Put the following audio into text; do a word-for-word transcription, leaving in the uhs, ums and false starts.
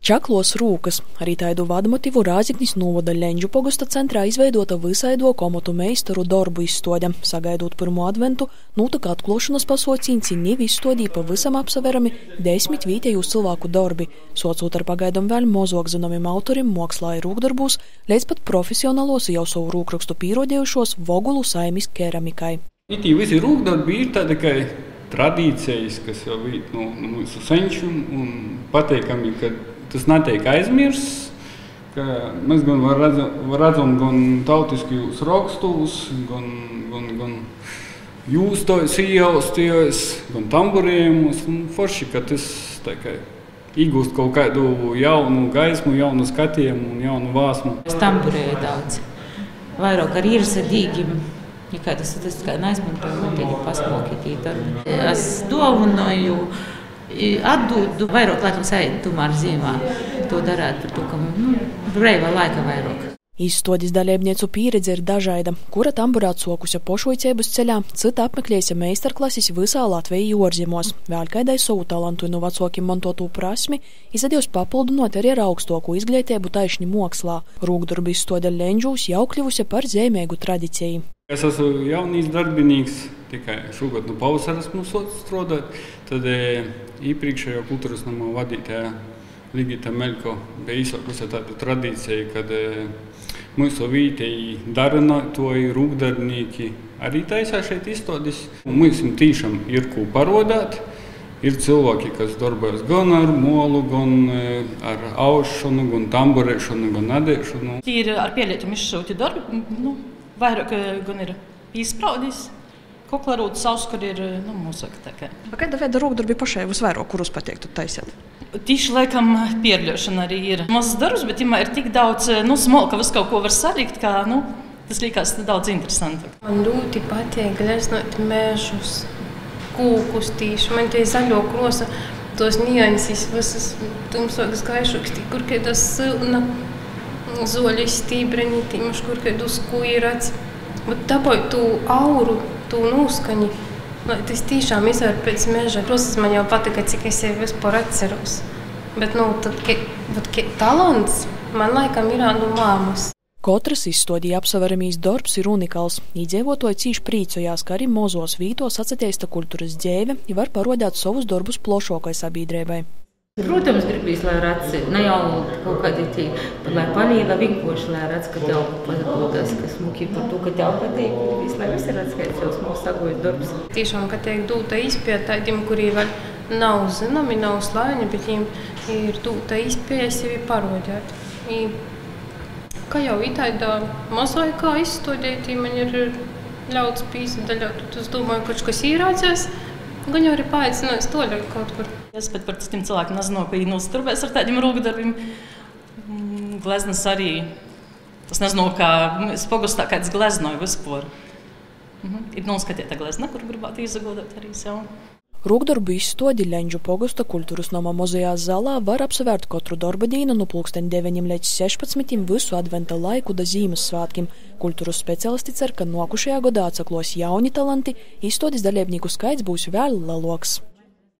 Čaklos rūkas, arī taidu vadmotivu Rāziknis novada Leņģu pogosta centrā izveidota visaido komotu meistaru darbu izstode. Sagaidot pirmo adventu, nūtaka atklošanas pasaucīns nivi izstodī pavisam apsaverami desmit vītējūs cilvēku darbi, socūt ar pagaidam vēl mozuok zinomim autorim mokslā ir rūkdarbūs, līdz pat profesionālos jau savu rūkrakstu pīrodējušos vogulu saimis keramikai. Itī visi rūkdarbi ir tādi, ka tradīcijas, kas jau ir no, no mūsu senču un pateikami, ka tas netiek aizmirsts, ka mēs gan redzam, redzam gan tautiskajos rakstos, gan, gan, gan jūstos, iejaustos, gan tamburējumus. Forši, ka tas tā kā iegūst kaut kādu jaunu gaismu, jaunu skatījumu un jaunu vāsmu. Es tamburēju daudz. Vairāk ar īrsadīgiem. Ja kā tas ir, kā neizmantoju, man tiek pasmokītī darbi. Es dovanoju, atdūdu vairāk laikam sēdi tomēr zīmā. To darāt par to, ka nu, brīvā laika vairāk. Izstodis dalībniecu pieredze ir dažaida, kura tamburāt sokusi pošvoicības ceļā, cita apmeklējusi meistarklases visā Latvijā orzimos. Vēl kādai savu talantu no vecākiem mantotu prasmi izadījos papildinot arī ar augstoku izglītību taišņi mokslā. Rūkdarbu izstode Leņģūs jau kļuvusi par zīmīgu tradiciju. Es esmu jaunīs darbinīgs, tikai šogad no pavasara esmu strādāt, tad iepriekšējo kultūras nama vadītāja Ligita Meļko bija izsākusi tādu tradīciju, kad mūsu vītēji darinotoji, rūkdarbnieki arī taisā šeit izstādes. Mums tīšām ir ko parodāt. Ir cilvēki, kas darbojas gan ar molu, gan ar aušanu, gan tamburēšanu, gan adēšanu. Ir ar pielietumu izšauti darbi, nu, vairāk gan ir izspraudis. Koklarūtas auskar ir, nu, mūsaka tā kā. Kāda veida rūkdarbi pašai visvairāk, kurus pateiktu taisēt? Tīši laikam pierļošana arī ir mazs darbs, bet imā ir tik daudz, nu, smalka visu kaut ko var salikt, kā, nu, tas liekas daudz interesantāk. Man ļoti patīk gleznot mežus, kūkus tīši. Man tie zaļo krosa, tos nianses, visas tumsokas gaišokas, kur kādas silna, zoļas stībreni, tīmaši, kur kādus kuirats. Bet tāpēc tu auru, tu nūskaņi, lai tas tiešām izvēr pēc meža. Protams, man jau patika, cik es sevi vispār atceros. Bet, nu, tad, ka, vat, ka talants man laikam ir no māmas. Katrs izstodīja apsavaramīs darbs ir unikāls. Iedzīvotoji cīši prīcojās, ka arī mozos vītos atsateista kultūras dzēve i var parodāt savus darbus plošokai sabiedrībai. Protams, gribīs, lai redz, ne jau kaut kādi tī, lai palīga vienkoši, lai redz, ka tev patīkās, ka smuki par to, ka tev patīk, visu, lai visi redz, ka tev smuki sagojas darbs. Tiešām, ka tiek dūta izpēja tādiem, kuri vēl nav zināmi, nav slaini, bet viņiem ir dūta izpēja sevi parodēt. I, kā jau ir tāda mozaikā izstodētī, man ir ļauts pīsadaļot, es domāju, ka kas īrācās. Gan jau arī paaicinājis toļāk kaut kur. Es pat par tiem cilvēkiem nezinu, ka viņi nosturbēs ar tādiem rūkdarbiem. Gleznas arī, tas nezinu, kā es pogostā kāds gleznoju vispār. Mhm. Ir noskatīta glezna, kur gribētu izagodot arī sev. Rūkdarbu izstodi Leņģu pogosta kultūras nama muzejā zalā var apsavērt katru darba dīnu no pulksten deveņiem līdz sešpadsmitim visu adventa laiku da Zīmessvētkiem. Kultūras speciālisti cer, ka nokušajā gadā atsaklos jauni talanti, izstodes dalībnieku skaits būs vēl lielāks.